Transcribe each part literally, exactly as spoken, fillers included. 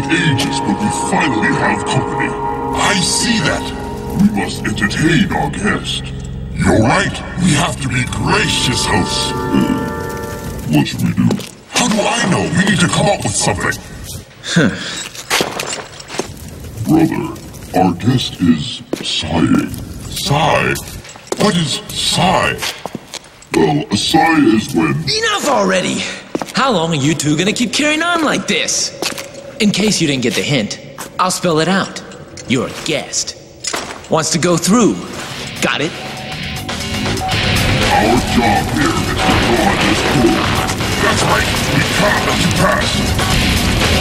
ages, but we finally have company. I see that. We must entertain our guest. You're right. We have to be gracious hosts. Uh, what should we do? How do I know? We need to come up with something. Brother, our guest is sighing. Sigh? What is sigh? Well, a sigh is when... Enough already! How long are you two gonna keep carrying on like this? In case you didn't get the hint, I'll spell it out. You're a guest. Wants to go through. Got it? Our job here is to guard this pool. That's right. We can't let you pass.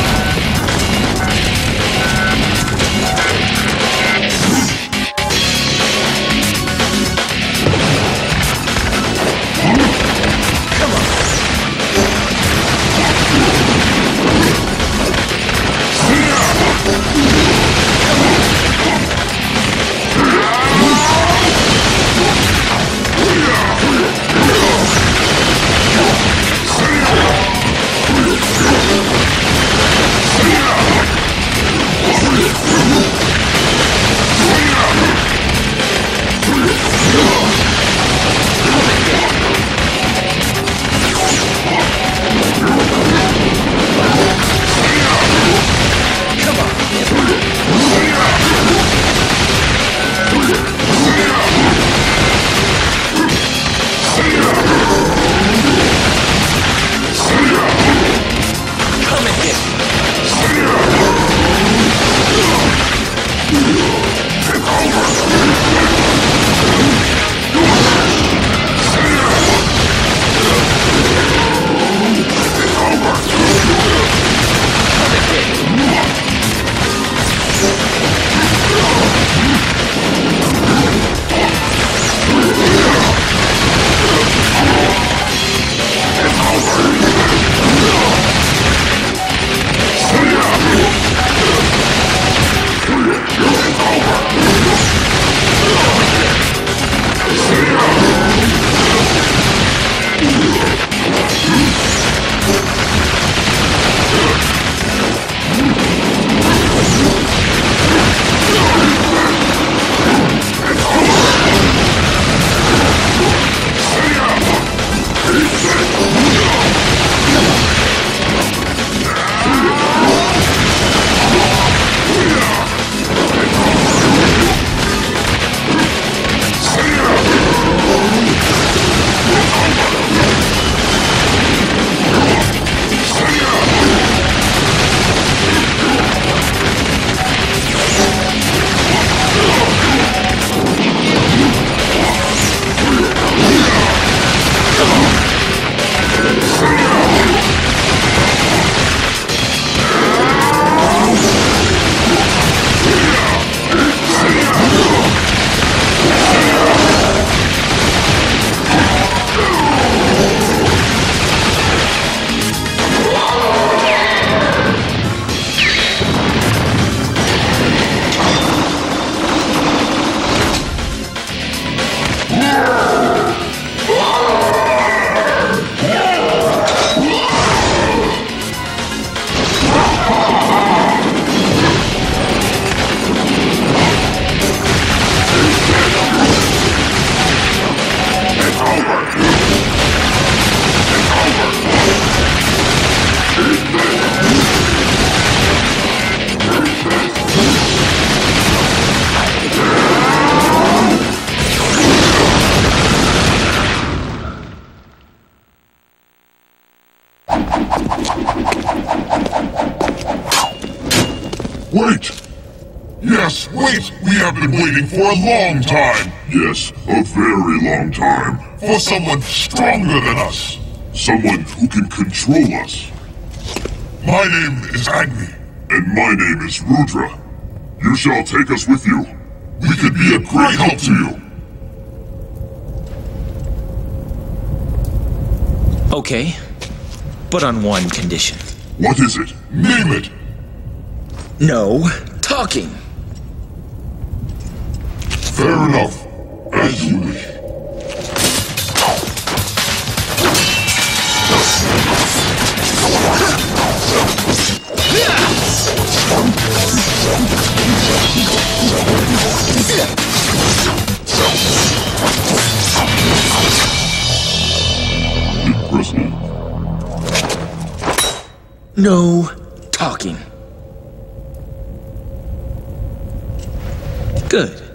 Wait! Yes, wait! We have been waiting for a long time! Yes, a very long time. For someone stronger than us. Someone who can control us. My name is Agni. And my name is Rudra. You shall take us with you. We could be a great help to you. Okay, but on one condition. What is it? Name it! No talking. Fair enough. As you wish. Yeah! Impressive. No talking. Good.